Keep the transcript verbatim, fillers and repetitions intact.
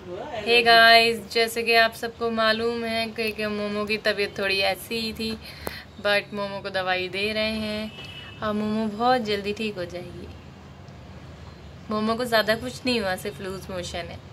Hey guys, जैसे कि आप सबको मालूम है कि, कि मोमो की तबीयत थोड़ी ऐसी ही थी, बट मोमो को दवाई दे रहे हैं और मोमो बहुत जल्दी ठीक हो जाएगी। मोमो को ज़्यादा कुछ नहीं हुआ, सिर्फ लूज मोशन है।